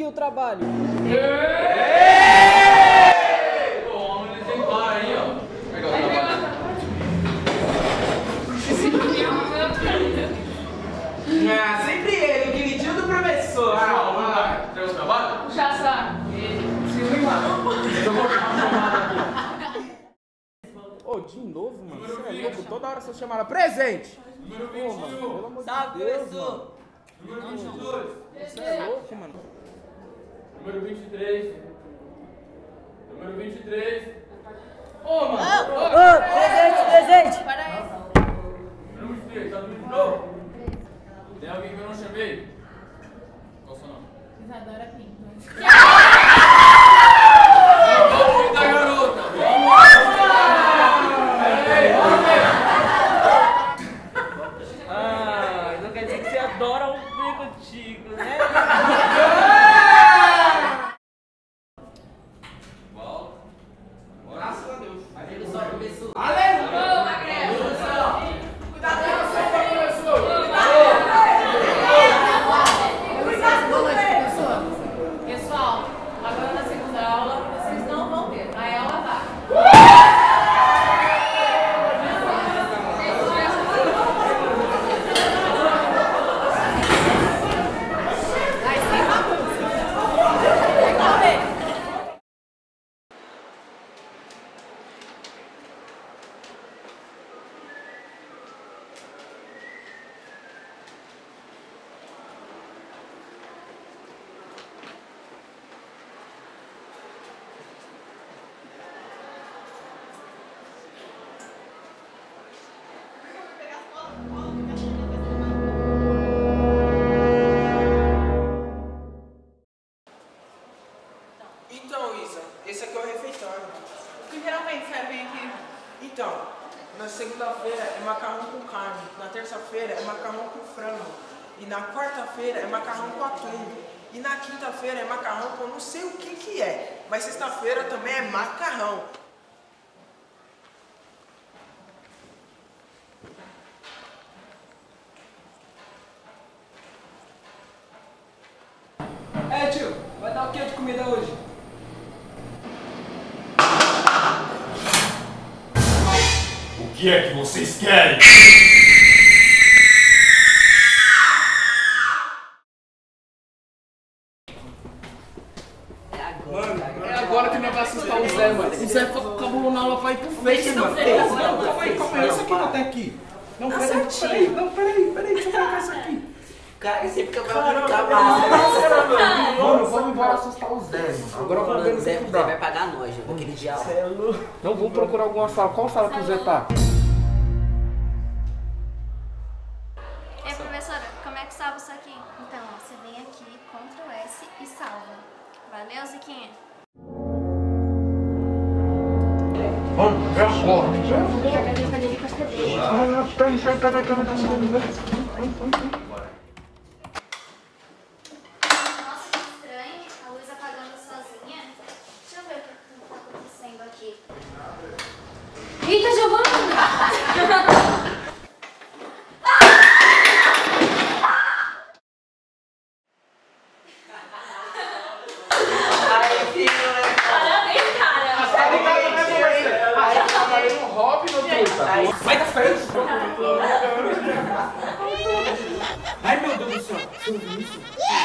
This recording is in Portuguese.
o trabalho. Ah, sempre ele, o queridinho do professor. Tem os trabalhos? Já sabe. Ô, de novo, mano. Você é louco? Toda hora você chama ela. Presente! Número Pô, mano, 21. pelo amor Salve, de Deus, professor. mano. Número 22. Você é louco, mano. Número 23. Número 23. Ô, mano. Ô, presente! Para aí. Número 23. Tá tudo de novo? Tem alguém que eu não chamei? Qual o seu nome? Isadora Pinto. Vamos da garota. Ah, não quer dizer que você adora um ver contigo, né? Graças a Deus. Ele só começou. Ô, Magrelo. Pessoal, agora na segunda aula vocês não vão ter. Aí ela vai. Então, Isa, esse aqui é o refeitório. Que geralmente servem aqui. Então, na segunda-feira é macarrão com carne, na terça-feira é macarrão com frango, e na quarta-feira é macarrão com atum, e na quinta-feira é macarrão com não sei o que é, mas sexta-feira também é macarrão. É, tio, vai dar o que de comida hoje? O que é que vocês querem? É agora que nós vamos assustar o Zé, mano. O Zé cabulou na aula pra ir pro Face, mano. Calma aí, isso aqui não tem aqui. Não, peraí, deixa eu colocar isso aqui. Cara, esse fica Mano, vamos embora assustar o Zé, mano. Agora vamos ver no que Zé vai pagar nós, aquele dia. Então vamos procurar alguma sala. Qual sala que o Zé tá? Ei, professora, como é que salva isso aqui? Então, ó, você vem aqui, Ctrl S e salva. Valeu, Ziquinha? Vamos, é agora. Nossa, que estranho. A luz apagando sozinha. Deixa eu ver o que tá acontecendo aqui. Eita, Giovana! Parabéns, cara! Vai da frente! Ai, meu Deus do céu, você ouviu isso?